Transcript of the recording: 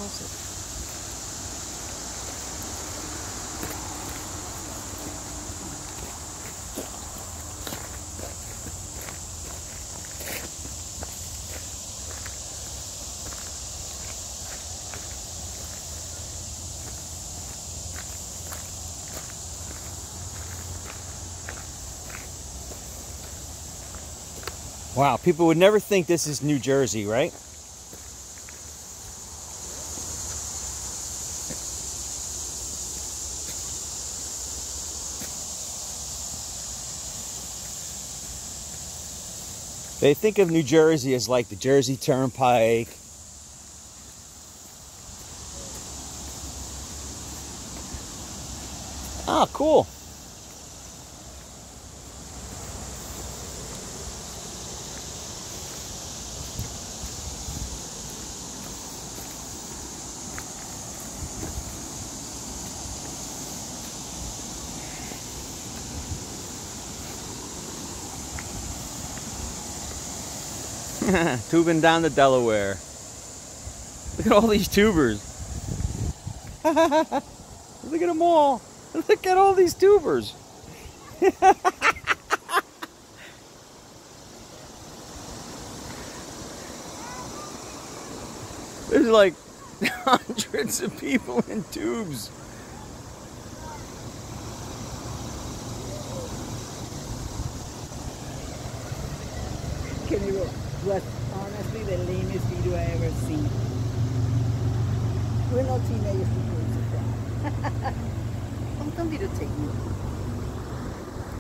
Wow, people would never think this is New Jersey, right? They think of New Jersey as like the Jersey Turnpike. Ah, cool. Tubing down the Delaware. Look at all these tubers. Look at them all. Look at all these tubers. There's like hundreds of people in tubes. Can you? Was honestly the lamest video I ever seen. We're not teenagers to do it. I'm going to take you.